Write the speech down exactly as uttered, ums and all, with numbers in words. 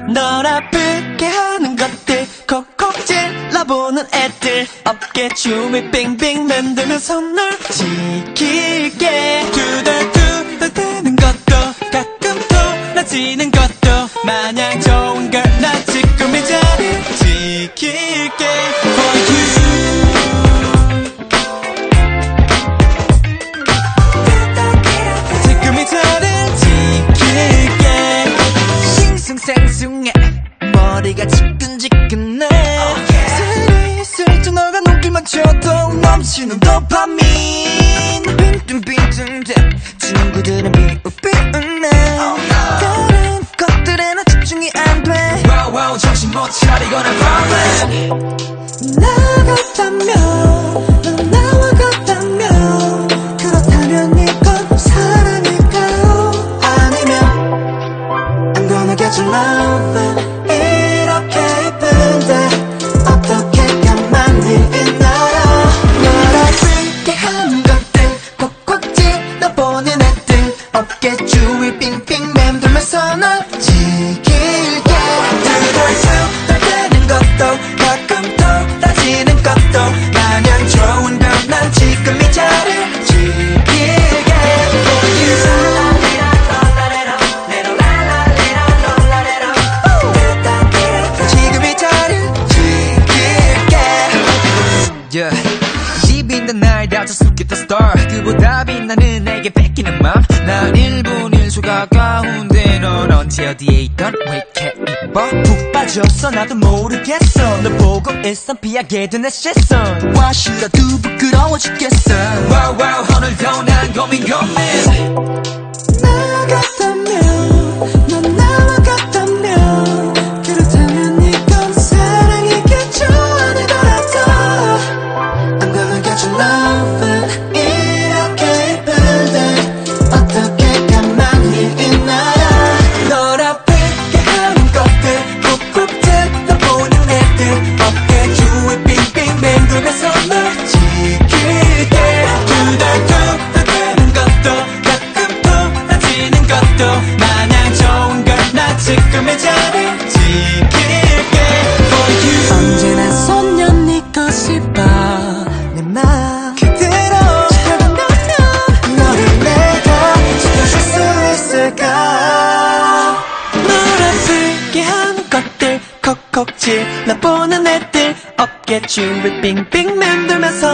널 아프게 하는 것들 콕콕 찔러보는 애들 어깨 춤을 빙빙 만들면서 널 지킬게 두덜두덜대는 것도 가끔 돌아지는 것도 마냥 좋은 걸 나 지금 이 자리 지킬게 For you 지금 이 자리 지킬게 싱숭생숭해 머리가 지끈지끈해 슬슬슬 너가 눈길만 쳐도 넘치는 도파민 빈둥빈둥대 친구들은 비웃비웃네 다른 것들에는 집중이 안돼 wow, wow, 정신 못 차리거나 problem 나 같다면 넌 나와 같다면 그렇다면 이건 사랑일까요 아니면 I'm gonna get your love 이렇게 예쁜데 어떻게 가만히 있나요 널 아프게 하는 것들 콕콕 찔러보는 애들 어깨 주위 빙빙 맴돌면서 널 지킬게 두덜두덜대는 것도 가끔 돌아지는 것도 마냥 좋은 걸 난 지금 이 자리를 지킬게 For you 지금 이 자리를 지킬게 yeah. 집이 있는 날 다쳐 look at the star 그보다 빛나는 내게 뺏기는 맘 난 일 분 일 초 가까운데 넌 언제 어디에 있던 왜 이렇게 이뻐 푹 빠졌어 나도 모르겠어 너 보고 일선 피하게 된 내 시선 와 싫어도 부끄러워 죽겠어 wow, wow, 오늘도 난 고민 고민 나 같다면 넌 나와 같다면 그렇다면 이건 사랑이겠죠 아니더라도 I'm gonna get your love 이렇게 예쁜데 어떻게 가만히 있나요 널 아프게 하는 것들 콕콕 찔러보는 애들 어깨 주위 빙빙 맴돌면서 널 지킬게 두덜두덜대는 것도 가끔 돌아지는 것도 마냥 좋은 걸 나 지금 이 자리 지킬게 For you 언제나 손년 네 것이 봐내맘 그대로 지켜간다면 너를 내가 지켜줄 수 있을까 널 아프게 하는 것들 콕콕 찔러보는 애들 어깨 주위 빙빙 맴돌면서